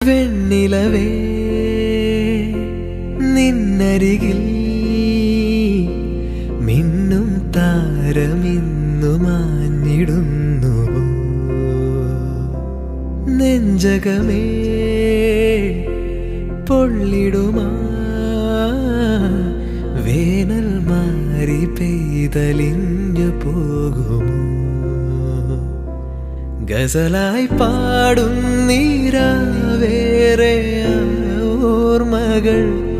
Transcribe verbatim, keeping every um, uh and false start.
വെണ്ണിലവേ നിന്നരികിൽ മിന്നും താരമിന്നു മാഞ്ഞിടുന്നു നെഞ്ചകമേ പൊള്ളിടുമാ വേനൽ മാറി പെയ്തലിഞ്ഞു പോകുമോ ഗസലായി പാടും നീരാവേറെ ഓർമ്മകൾ